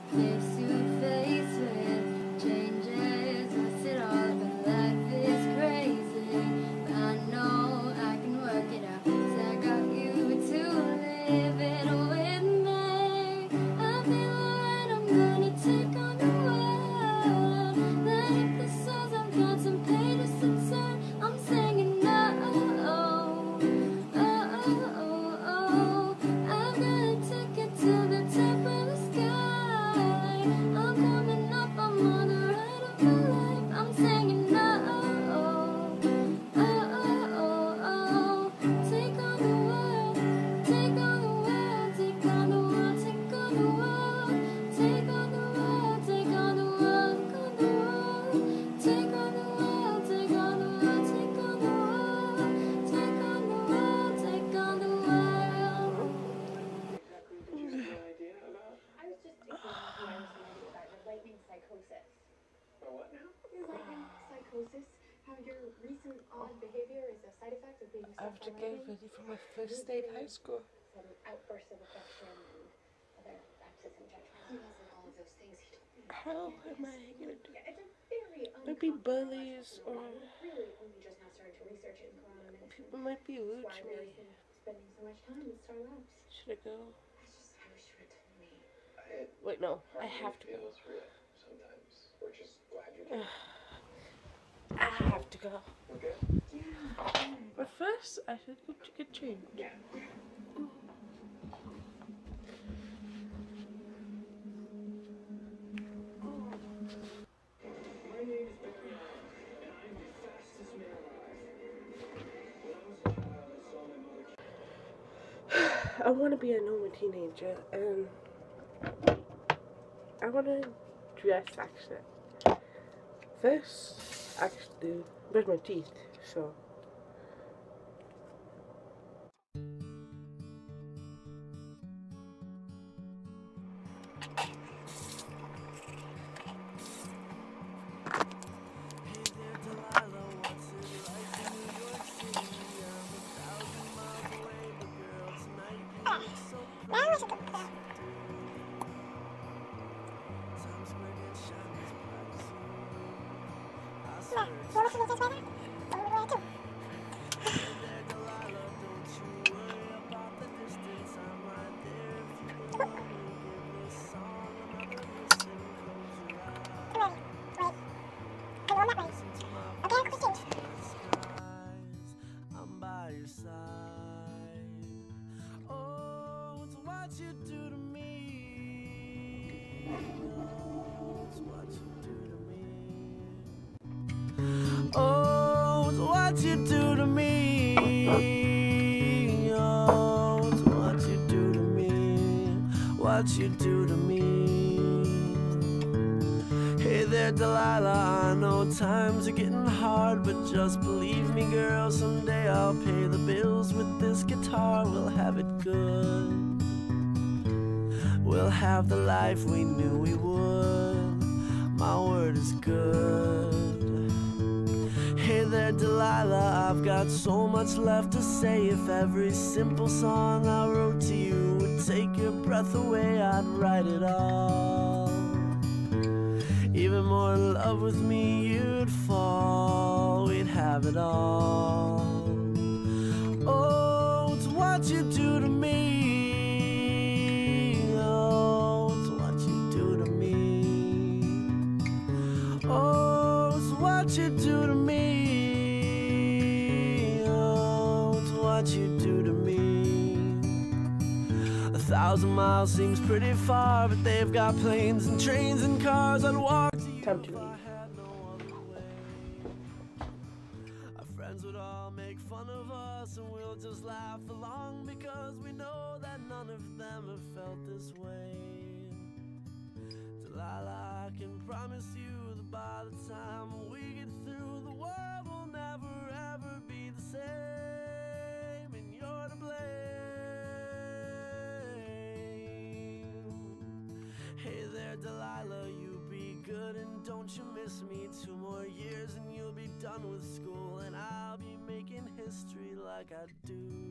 face to face with changes. Mess it all, but life is crazy. But I know I can work it out, 'cause I got you to live it with me. I feel alright, I'm gonna take on the world. Then if the souls I've got some pages to turn, I'm singing no. I've got a ticket to the top of the sky. I'm coming up, I'm on the ride of my life. I'm singing no. Take on the world, take on the world, take on the world, take on the world, take on the world, take on the world, take on the world, take on the world, take on the world, take on the world, take on the world, take on the world. I was just explaining to my understanding about your lightning psychosis. My what now? Your lightning psychosis. How your recent odd behavior is a side effect of being I have struck to by get lightning. ready for my first day of high school. Some outbursts of affection and other lapses in judgment. He wasn't all of those things. He told me. How am I gonna do? Yeah, it's a very Maybe uncommon bullies biological or phenomenon. Really only just now started to research it in crime medicine. people might be rude That's to why Mary's me. been spending so much time with Star Labs. Should I go? I wish you had told me. Wait, no, I have to go. Feels real sometimes. We're just glad you're there. I have to go. Okay. But first, I should go to get changed. Yeah. My name is Barry Allen, and I'm the fastest man alive. When I was a child, I saw my mother. I want to be a normal teenager, and I want to dress actually. First, actually, brush my teeth, so. I'm by your side. Oh, it's what you do to me. Oh, it's what you do to me. Oh, it's what you do to me. Oh, it's what you do to me. What you do to me. Hey there, Delilah, I know times are getting hard, but just believe me, girl, someday I'll pay the bills with this guitar. We'll have it good. We'll have the life we knew we would. My word is good. Hey there, Delilah, I've got so much left to say. If every simple song I wrote to you would take your breath away, I'd write it all. Even more in love with me, you'd fall. We'd have it all. Oh, it's what you do to me. Oh, it's what you do to me. Oh, it's what you do to me. Oh, it's what you do to me. 1,000 miles seems pretty far, but they've got planes and trains and cars. I'd walk to you Time to if I leave. had no other way. Our friends would all make fun of us, and we'll just laugh along because we know that none of them have felt this way. Delilah, I can promise you that by the time we get through, the world will never ever be the same, and you're to blame. Hey there, Delilah, you be good and don't you miss me. 2 more years and you'll be done with school, and I'll be making history like I do.